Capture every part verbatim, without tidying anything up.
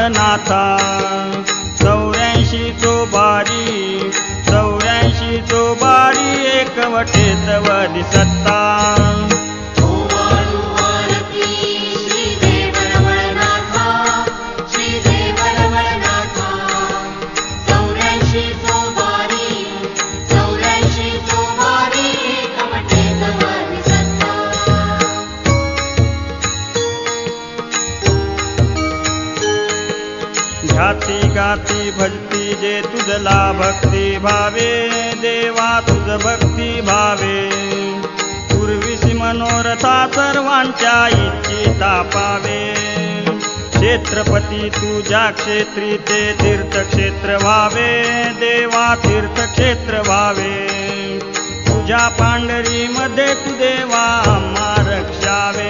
वळनाथा चौऱ्याऐंशी चोबारी चौऱ्याऐंशी चोबारी एकवटे तव दिसत्ता ध्याती गाती भजती जे तुझला भक्ती भावे देवा तुझ भक्ती भावे पूर्वीसी मनोरथा सर्वांच्या इच्छिता पावे क्षेत्रपती तुझ्या क्षेत्री ते तीर्थक्षेत्र व्हावे देवा तीर्थक्षेत्र व्हावे तुझ्या पांढरी मध्ये तू देवा आम्हा रक्षावे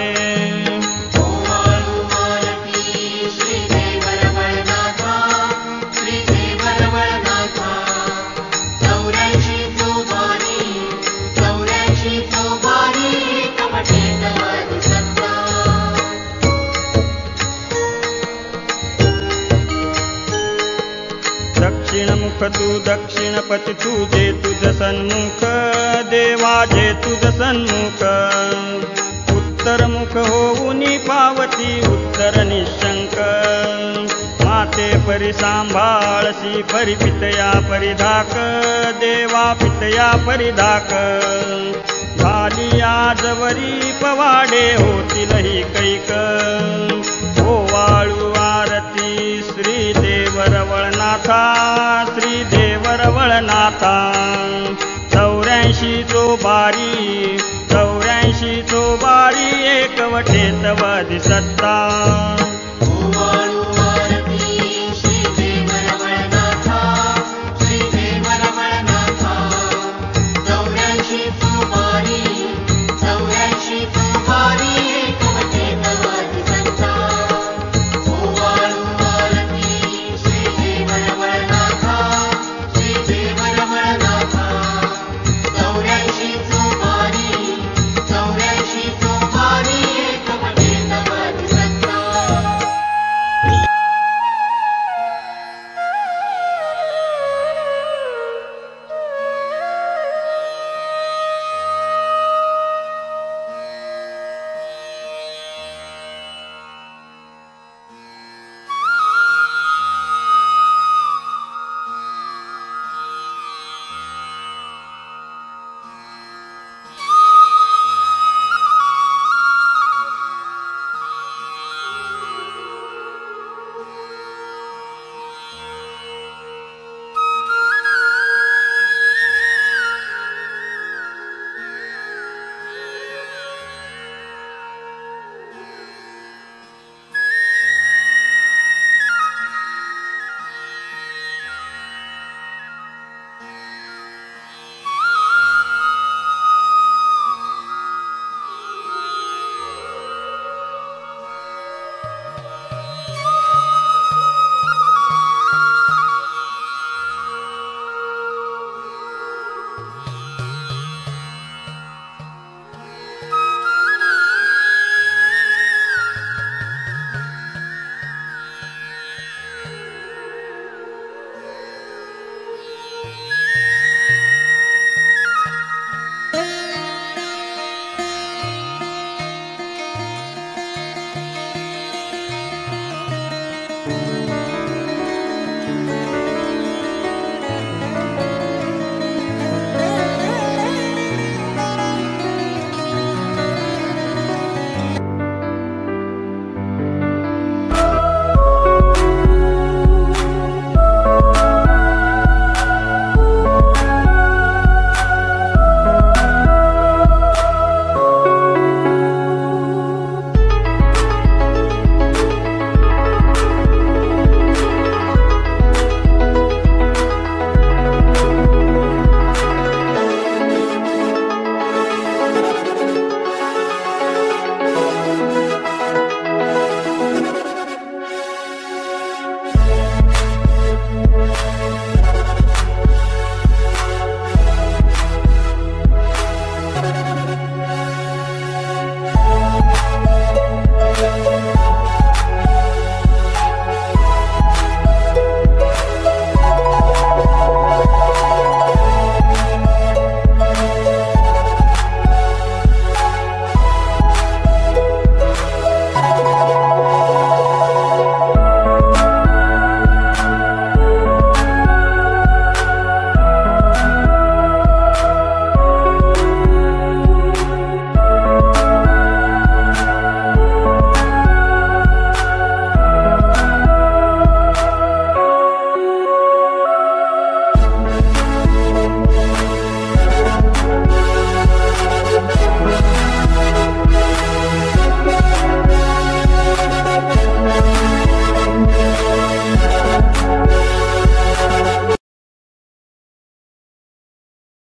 दक्षिणमुख तू दक्षिणपती तुझे तुझ सन्मुख देवा जे तुझ सन्मुख उत्तरमुख होऊनी पावती उत्तर निशंक माते परी सांभाळसी परी पितया परिधाक देवा पितया परिधाक झाली आजवरी पवाडे होतील ही कैक हो वाळू आरती श्री देवर वळनाथा श्री देवर वळनाथा चौऱ्याऐंशी चोबारी चौऱ्याऐंशी चोबारी एकवटे तव दिसत्ता